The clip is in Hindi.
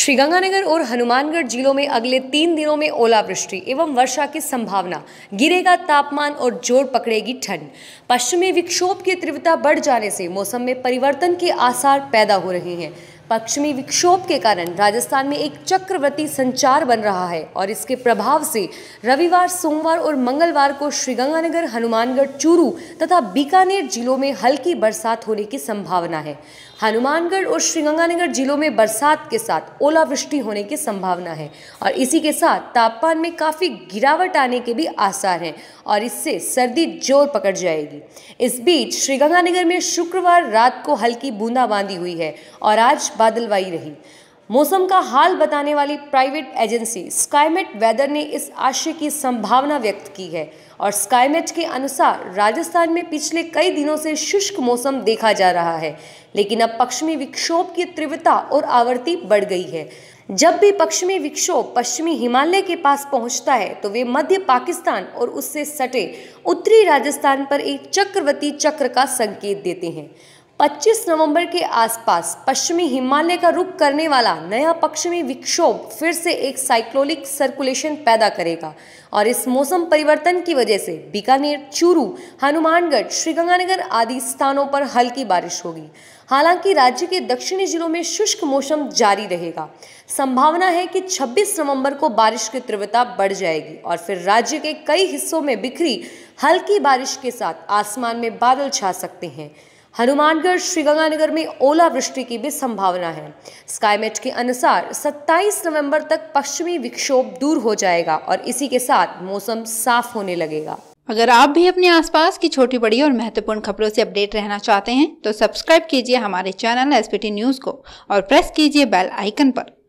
श्रीगंगानगर और हनुमानगढ़ जिलों में अगले 3 दिनों में ओलावृष्टि एवं वर्षा की संभावना। गिरेगा तापमान और जोर पकड़ेगी ठंड। पश्चिमी विक्षोभ की तीव्रता बढ़ जाने से मौसम में परिवर्तन के आसार पैदा हो रहे हैं। पश्चिमी विक्षोभ के कारण राजस्थान में एक चक्रवर्ती संचार बन रहा है और इसके प्रभाव से रविवार, सोमवार और मंगलवार को श्रीगंगानगर, हनुमानगढ़, चूरू तथा बीकानेर जिलों में हल्की बरसात होने की संभावना है। हनुमानगढ़ और श्रीगंगानगर जिलों में बरसात के साथ ओलावृष्टि होने की संभावना है और इसी के साथ तापमान में काफ़ी गिरावट आने के भी आसार हैं और इससे सर्दी जोर पकड़ जाएगी। इस बीच श्रीगंगानगर में शुक्रवार रात को हल्की बूंदाबांदी हुई है और आज बादलवाई रही। मौसम का हाल बताने वाली प्राइवेट एजेंसी स्काईमेट वेदर ने इस आशय की संभावना व्यक्त की है और स्काईमेट के अनुसार राजस्थान में पिछले कई दिनों से शुष्क मौसम देखा जा रहा है, लेकिन अब पश्चिमी विक्षोभ की तीव्रता और आवृत्ति बढ़ गई है। जब भी पश्चिमी विक्षोभ पश्चिमी हिमालय के पास पहुंचता है तो वे मध्य पाकिस्तान और उससे सटे उत्तरी राजस्थान पर एक चक्रवर्ती चक्र का संकेत देते हैं। 25 नवंबर के आसपास पश्चिमी हिमालय का रुख करने वाला नया पश्चिमी विक्षोभ फिर से एक साइक्लोनिक सर्कुलेशन पैदा करेगा और इस मौसम परिवर्तन की वजह से बीकानेर, चूरू, हनुमानगढ़, श्रीगंगानगर आदि स्थानों पर हल्की बारिश होगी। हालांकि राज्य के दक्षिणी जिलों में शुष्क मौसम जारी रहेगा। संभावना है कि 26 नवंबर को बारिश की तीव्रता बढ़ जाएगी और फिर राज्य के कई हिस्सों में बिखरी हल्की बारिश के साथ आसमान में बादल छा सकते हैं। हनुमानगढ़, श्रीगंगानगर में ओलावृष्टि की भी संभावना है। स्काईमेट के अनुसार 27 नवंबर तक पश्चिमी विक्षोभ दूर हो जाएगा और इसी के साथ मौसम साफ होने लगेगा। अगर आप भी अपने आसपास की छोटी बड़ी और महत्वपूर्ण खबरों से अपडेट रहना चाहते हैं तो सब्सक्राइब कीजिए हमारे चैनल एसपीटी न्यूज को और प्रेस कीजिए बेल आइकन पर।